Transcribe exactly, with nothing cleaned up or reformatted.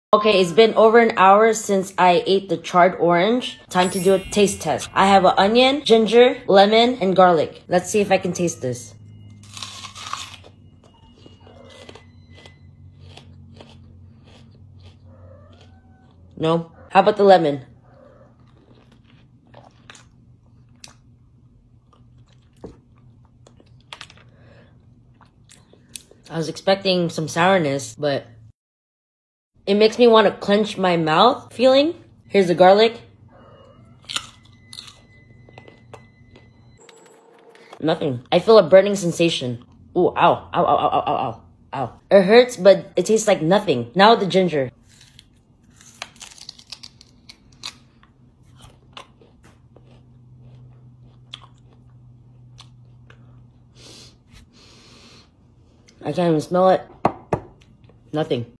Okay, it's been over an hour since I ate the charred orange. Time to do a taste test. I have an onion, ginger, lemon, and garlic. Let's see if I can taste this. No? How about the lemon? I was expecting some sourness, but it makes me want to clench my mouth feeling. Here's the garlic. Nothing. I feel a burning sensation. Ooh, ow, ow, ow, ow, ow, ow, ow, ow. It hurts, but it tastes like nothing. Now the ginger. I can't even smell it. Nothing.